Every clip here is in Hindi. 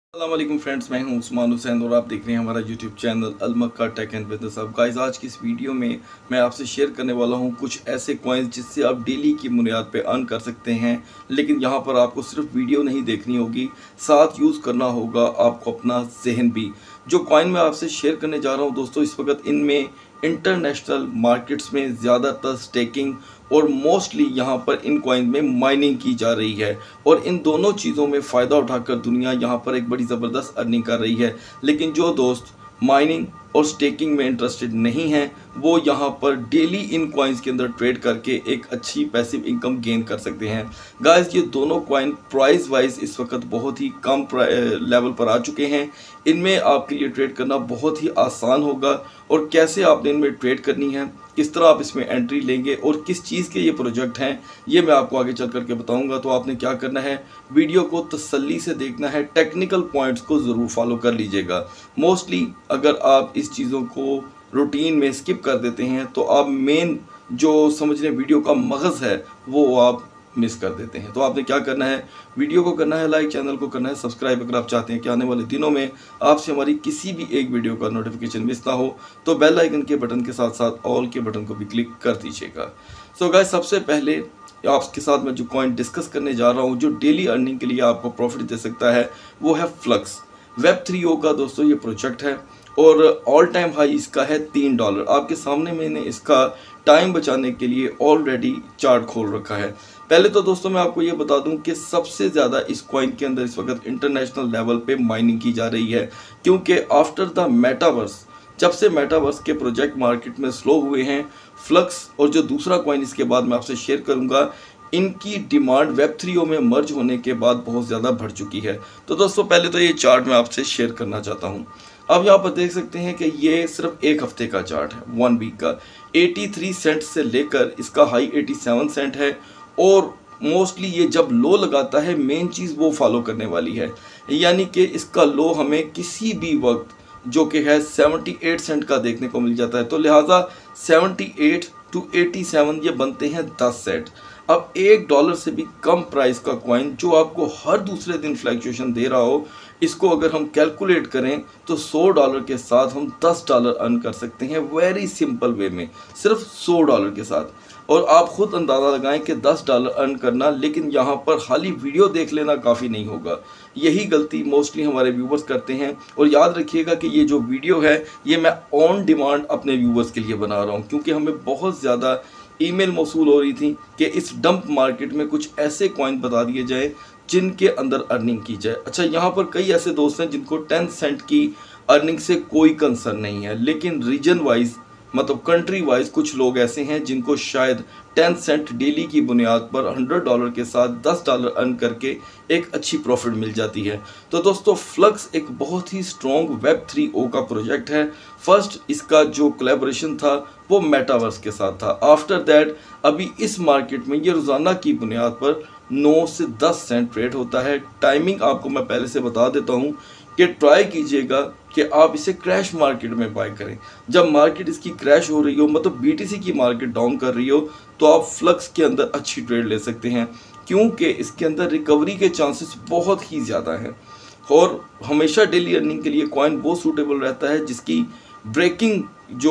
अस्सलाम वालेकुम फ्रेंड्स, मैं हूं उस्मान हुसैन और आप देख रहे हैं हमारा YouTube channel Al Makkah tech and business. अब गाइस, आज की इस वीडियो में मैं आपसे शेयर करने वाला हूं कुछ ऐसे कॉइन्स जिससे आप डेली की बुनियाद पे अर्न कर सकते हैं। लेकिन यहां पर आपको सिर्फ वीडियो नहीं देखनी होगी, साथ यूज़ करना होगा आपको अपना जहन भी। जो कॉइन मैं आपसे शेयर करने जा रहा हूँ दोस्तों, इस वक्त इनमें इंटरनेशनल मार्केट्स में ज़्यादातर स्टेकिंग और मोस्टली यहाँ पर इन कॉइन में माइनिंग की जा रही है। और इन दोनों चीज़ों में फ़ायदा उठाकर दुनिया यहाँ पर एक बड़ी ज़बरदस्त अर्निंग कर रही है। लेकिन जो दोस्त माइनिंग और स्टेकिंग में इंटरेस्टेड नहीं हैं, वो यहाँ पर डेली इन कॉइन्स के अंदर ट्रेड करके एक अच्छी पैसिव इनकम गेन कर सकते हैं। गाइस, ये दोनों कॉइन प्राइस वाइज इस वक्त बहुत ही कम लेवल पर आ चुके हैं। इनमें आपके लिए ट्रेड करना बहुत ही आसान होगा। और कैसे आपने इनमें ट्रेड करनी है, किस तरह आप इसमें एंट्री लेंगे और किस चीज़ के ये प्रोजेक्ट हैं, ये मैं आपको आगे चल करके बताऊंगा। तो आपने क्या करना है, वीडियो को तसल्ली से देखना है, टेक्निकल पॉइंट्स को ज़रूर फॉलो कर लीजिएगा। मोस्टली अगर आप इस चीज़ों को रूटीन में स्किप कर देते हैं तो आप मेन जो समझने वीडियो का मगज़ है वो आप मिस कर देते हैं। तो आपने क्या करना है, वीडियो को करना है लाइक, चैनल को करना है सब्सक्राइब। अगर आप चाहते हैं कि आने वाले दिनों में आपसे हमारी किसी भी एक वीडियो का नोटिफिकेशन मिस ना हो, तो बेल आइकन के बटन के साथ साथ ऑल के बटन को भी क्लिक कर दीजिएगा। सो गाइस, सबसे पहले आपके साथ मैं जो कॉइन डिस्कस करने जा रहा हूँ जो डेली अर्निंग के लिए आपको प्रॉफिट दे सकता है, वो है फ्लक्स। वेब3o का दोस्तों ये प्रोजेक्ट है और ऑल टाइम हाई इसका है $3। आपके सामने मैंने इसका टाइम बचाने के लिए ऑलरेडी चार्ट खोल रखा है। पहले तो दोस्तों मैं आपको ये बता दूं कि सबसे ज़्यादा इस कॉइन के अंदर इस वक्त इंटरनेशनल लेवल पे माइनिंग की जा रही है, क्योंकि आफ्टर द मेटावर्स, जब से मेटावर्स के प्रोजेक्ट मार्केट में स्लो हुए हैं, फ्लक्स और जो दूसरा कॉइन इसके बाद मैं आपसे शेयर करूंगा, इनकी डिमांड वेब3o में मर्ज होने के बाद बहुत ज़्यादा बढ़ चुकी है। तो दोस्तों पहले तो ये चार्ट मैं आपसे शेयर करना चाहता हूँ। अब यहाँ पर देख सकते हैं कि ये सिर्फ एक हफ्ते का चार्ट है, 1 वीक का। 83 सेंट से लेकर इसका हाई 87 सेंट है। और मोस्टली ये जब लो लगाता है, मेन चीज़ वो फॉलो करने वाली है, यानी कि इसका लो हमें किसी भी वक्त जो कि है 78 सेंट का देखने को मिल जाता है। तो लिहाजा 78 to 87 ये बनते हैं 10 सेंट। अब $1 से भी कम प्राइस का कॉइन जो आपको हर दूसरे दिन फ्लैक्चुएशन दे रहा हो, इसको अगर हम कैलकुलेट करें तो $100 के साथ हम $10 अर्न कर सकते हैं वेरी सिंपल वे में, सिर्फ $100 के साथ। और आप खुद अंदाज़ा लगाएं कि $10 अर्न करना, लेकिन यहाँ पर खाली वीडियो देख लेना काफ़ी नहीं होगा। यही गलती मोस्टली हमारे व्यूवर्स करते हैं। और याद रखिएगा कि ये जो वीडियो है ये मैं ऑन डिमांड अपने व्यूवर्स के लिए बना रहा हूँ, क्योंकि हमें बहुत ज़्यादा ईमेल मौसूल हो रही थी कि इस डंप मार्केट में कुछ ऐसे कॉइन बता दिए जाए जिनके अंदर अर्निंग की जाए। अच्छा, यहाँ पर कई ऐसे दोस्त हैं जिनको 10 सेंट की अर्निंग से कोई कंसर्न नहीं है, लेकिन रीजन वाइज मतलब कंट्री वाइज कुछ लोग ऐसे हैं जिनको शायद 10 सेंट डेली की बुनियाद पर $100 के साथ $10 अर्न करके एक अच्छी प्रॉफिट मिल जाती है। तो दोस्तों फ्लक्स एक बहुत ही स्ट्रॉन्ग वेब3o का प्रोजेक्ट है। फर्स्ट इसका जो कोलैबोरेशन था वो मेटावर्स के साथ था। आफ्टर दैट अभी इस मार्केट में ये रोज़ाना की बुनियाद पर 9 से 10 सेंट ट्रेड होता है। टाइमिंग आपको मैं पहले से बता देता हूँ कि ट्राई कीजिएगा कि आप इसे क्रैश मार्केट में बाय करें। जब मार्केट इसकी क्रैश हो रही हो, मतलब BTC की मार्केट डाउन कर रही हो, तो आप फ्लक्स के अंदर अच्छी ट्रेड ले सकते हैं, क्योंकि इसके अंदर रिकवरी के चांसेस बहुत ही ज़्यादा हैं। और हमेशा डेली अर्निंग के लिए कॉइन वो सूटेबल रहता है जिसकी ब्रेकिंग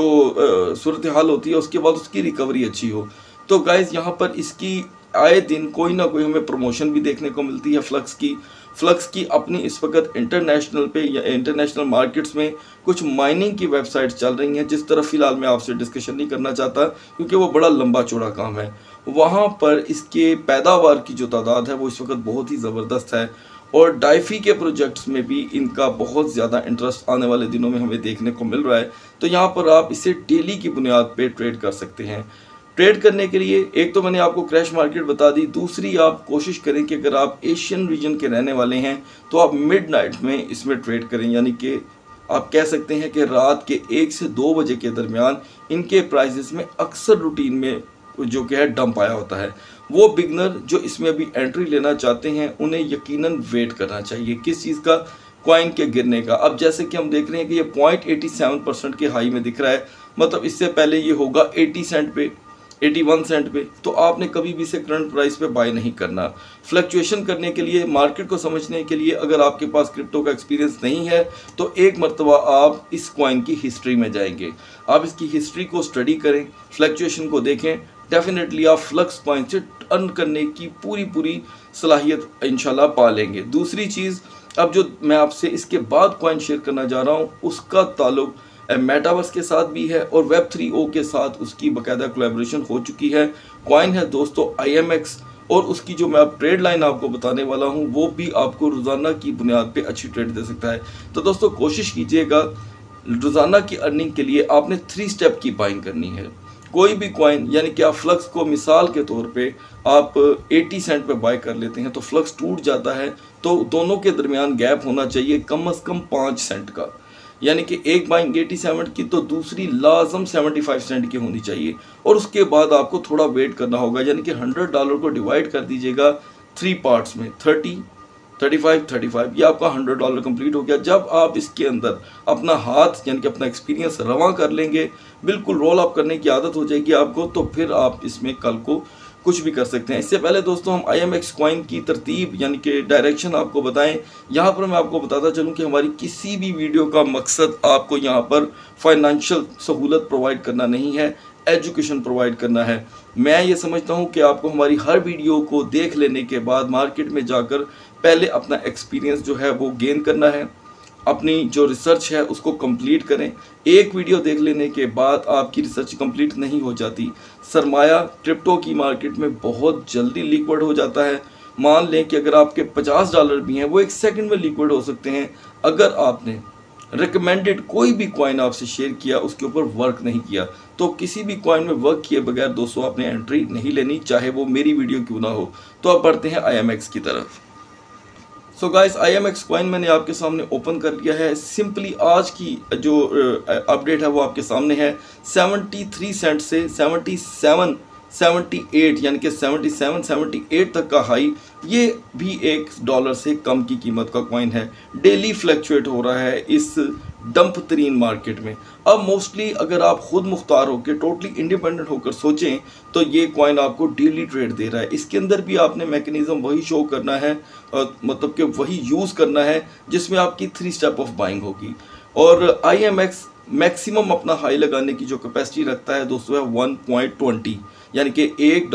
जो सूरत हाल होती है उसके बाद उसकी रिकवरी अच्छी हो। तो गाइज़, यहाँ पर इसकी आए दिन कोई ना कोई हमें प्रमोशन भी देखने को मिलती है फ्लक्स की अपनी इस वक्त इंटरनेशनल पे या इंटरनेशनल मार्केट्स में कुछ माइनिंग की वेबसाइट्स चल रही हैं, जिस तरफ फ़िलहाल मैं आपसे डिस्कशन नहीं करना चाहता क्योंकि वो बड़ा लंबा चौड़ा काम है। वहाँ पर इसके पैदावार की जो तादाद है वो इस वक्त बहुत ही ज़बरदस्त है। और डाइफी के प्रोजेक्ट्स में भी इनका बहुत ज़्यादा इंटरेस्ट आने वाले दिनों में हमें देखने को मिल रहा है। तो यहाँ पर आप इसे डेली की बुनियाद पे ट्रेड कर सकते हैं। ट्रेड करने के लिए एक तो मैंने आपको क्रैश मार्केट बता दी, दूसरी आप कोशिश करें कि अगर आप एशियन रीजन के रहने वाले हैं तो आप मिडनाइट में इसमें ट्रेड करें, यानी कि आप कह सकते हैं कि रात के 1 से 2 बजे के दरमियान इनके प्राइसेस में अक्सर रूटीन में जो कि है डंप आया होता है। वो बिगनर जो इसमें अभी एंट्री लेना चाहते हैं उन्हें यकीनन वेट करना चाहिए। किस चीज़ का? कॉइन के गिरने का। अब जैसे कि हम देख रहे हैं कि ये 0.87% के हाई में दिख रहा है, मतलब इससे पहले ये होगा 80 सेंट पे, 81 सेंट पे, तो आपने कभी भी इसे करंट प्राइस पे बाय नहीं करना। फ्लक्चुएशन करने के लिए, मार्केट को समझने के लिए अगर आपके पास क्रिप्टो का एक्सपीरियंस नहीं है तो एक मरतबा आप इस कॉइन की हिस्ट्री में जाएंगे, आप इसकी हिस्ट्री को स्टडी करें, फ्लक्चुएशन को देखें, डेफिनेटली आप फ्लक्स कॉइन से अर्न करने की पूरी सलाहियत इंशाल्लाह पा लेंगे। दूसरी चीज़, अब जो मैं आपसे इसके बाद कॉइन शेयर करना जा रहा हूँ उसका ताल्लुक मेटावर्स के साथ भी है और Web3O के साथ उसकी बाकायदा कोलैबोरेशन हो चुकी है। कॉइन है दोस्तों IMX, और उसकी जो मैं अब ट्रेड लाइन आपको बताने वाला हूँ वो भी आपको रोज़ाना की बुनियाद पे अच्छी ट्रेड दे सकता है। तो दोस्तों कोशिश कीजिएगा, रोज़ाना की अर्निंग के लिए आपने 3 स्टेप की बाइंग करनी है। कोई भी कॉइन, यानी कि आप फ्लक्स को मिसाल के तौर पे आप 80 सेंट पे बाय कर लेते हैं तो फ्लक्स टूट जाता है, तो दोनों के दरमियान गैप होना चाहिए कम से कम 5 सेंट का, यानी कि एक बाइंग 80 सेंट की तो दूसरी लाजम 75 सेंट की होनी चाहिए। और उसके बाद आपको थोड़ा वेट करना होगा, यानी कि $100 को डिवाइड कर दीजिएगा 3 पार्ट्स में, 30, 35, ये आपका $100 कंप्लीट हो गया। जब आप इसके अंदर अपना हाथ यानी कि अपना एक्सपीरियंस रवा कर लेंगे, बिल्कुल रोल अप करने की आदत हो जाएगी आपको, तो फिर आप इसमें कल को कुछ भी कर सकते हैं। इससे पहले दोस्तों हम IMX कॉइन की तरतीब यानी कि डायरेक्शन आपको बताएं। यहाँ पर मैं आपको बताता चलूँ कि हमारी किसी भी वीडियो का मकसद आपको यहाँ पर फाइनेंशियल सहूलत प्रोवाइड करना नहीं है, एजुकेशन प्रोवाइड करना है। मैं ये समझता हूँ कि आपको हमारी हर वीडियो को देख लेने के बाद मार्केट में जाकर पहले अपना एक्सपीरियंस जो है वो गेन करना है, अपनी जो रिसर्च है उसको कंप्लीट करें। एक वीडियो देख लेने के बाद आपकी रिसर्च कंप्लीट नहीं हो जाती। सरमाया क्रिप्टो की मार्केट में बहुत जल्दी लिक्विड हो जाता है। मान लें कि अगर आपके $50 भी हैं वो 1 सेकंड में लिक्विड हो सकते हैं। अगर आपने रिकमेंडेड कोई भी कॉइन आपसे शेयर किया, उसके ऊपर वर्क नहीं किया, तो किसी भी कॉइन में वर्क किए बगैर दोस्तों आपने एंट्री नहीं लेनी, चाहे वो मेरी वीडियो क्यों ना हो। तो अब बढ़ते हैं IMX की तरफ। सो गाइस, IMX कॉइन मैंने आपके सामने ओपन कर लिया है। सिंपली आज की जो अपडेट है वो आपके सामने है। 73 सेंट से 77, 78 यानी कि 77, 78 तक का हाई, ये भी $1 से कम की कीमत का कॉइन है। डेली फ्लक्चुएट हो रहा है इस डंप तरीन मार्केट में। अब मोस्टली अगर आप खुद मुख्तार होकर टोटली इंडिपेंडेंट होकर सोचें तो ये कॉइन आपको डेली ट्रेड दे रहा है। इसके अंदर भी आपने मैकेनिज्म वही शो करना है, मतलब कि वही यूज़ करना है जिसमें आपकी 3 स्टेप ऑफ बाइंग होगी। और IMX मैक्सिमम अपना हाई लगाने की जो कैपेसिटी रखता है दोस्तों है 1.20, यानी कि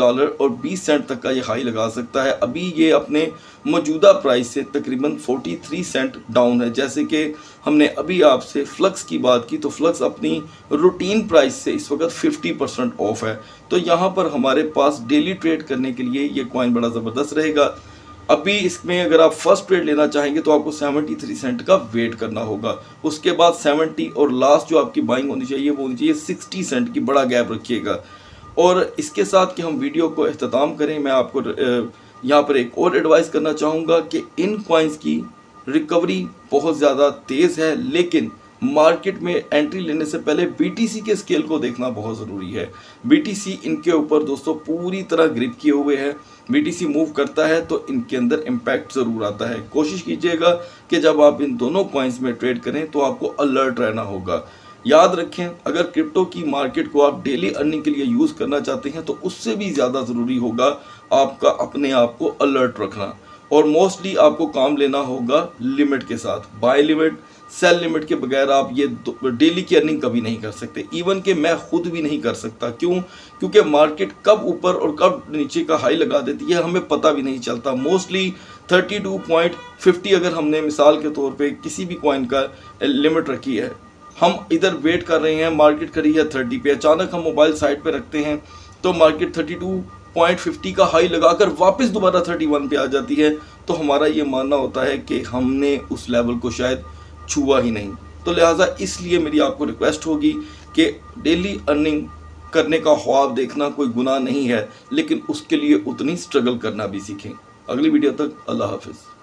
$1.20 तक का ये हाई लगा सकता है। अभी ये अपने मौजूदा प्राइस से तकरीबन 43 सेंट डाउन है। जैसे कि हमने अभी आपसे फ्लक्स की बात की, तो फ्लक्स अपनी रूटीन प्राइस से इस वक्त 50% ऑफ है। तो यहाँ पर हमारे पास डेली ट्रेड करने के लिए ये कॉइन बड़ा ज़बरदस्त रहेगा। अभी इसमें अगर आप फर्स्ट ट्रेड लेना चाहेंगे तो आपको 73 सेंट का वेट करना होगा। उसके बाद 70 और लास्ट जो आपकी बाइंग होनी चाहिए वो होनी चाहिए 60 सेंट की, बड़ा गैप रखिएगा। और इसके साथ कि हम वीडियो को अख्ताम करें, मैं आपको यहाँ पर एक और एडवाइस करना चाहूँगा कि इन कॉइन्स की रिकवरी बहुत ज़्यादा तेज़ है, लेकिन मार्केट में एंट्री लेने से पहले BTC के स्केल को देखना बहुत ज़रूरी है। BTC इनके ऊपर दोस्तों पूरी तरह ग्रिप किए हुए है। BTC मूव करता है तो इनके अंदर इम्पैक्ट ज़रूर आता है। कोशिश कीजिएगा कि जब आप इन दोनों कॉइन्स में ट्रेड करें तो आपको अलर्ट रहना होगा। याद रखें, अगर क्रिप्टो की मार्केट को आप डेली अर्निंग के लिए यूज़ करना चाहते हैं तो उससे भी ज़्यादा ज़रूरी होगा आपका अपने आप को अलर्ट रखना। और मोस्टली आपको काम लेना होगा लिमिट के साथ। बाय लिमिट, सेल लिमिट के बगैर आप ये डेली की अर्निंग कभी नहीं कर सकते। इवन कि मैं खुद भी नहीं कर सकता। क्यों? क्योंकि मार्केट कब ऊपर और कब नीचे का हाई लगा देती है हमें पता भी नहीं चलता। मोस्टली 32.50 अगर हमने मिसाल के तौर पे किसी भी कॉइन का लिमिट रखी है, हम इधर वेट कर रहे हैं, मार्केट खड़ी है 30 पे, अचानक हम मोबाइल साइड पे रखते हैं तो मार्केट 32.50 का हाई लगाकर वापस दोबारा 31 पे आ जाती है, तो हमारा ये मानना होता है कि हमने उस लेवल को शायद छुआ ही नहीं। तो लिहाजा इसलिए मेरी आपको रिक्वेस्ट होगी कि डेली अर्निंग करने का ख्वाब देखना कोई गुनाह नहीं है, लेकिन उसके लिए उतनी स्ट्रगल करना भी सीखें। अगली वीडियो तक अल्लाह हाफिज़।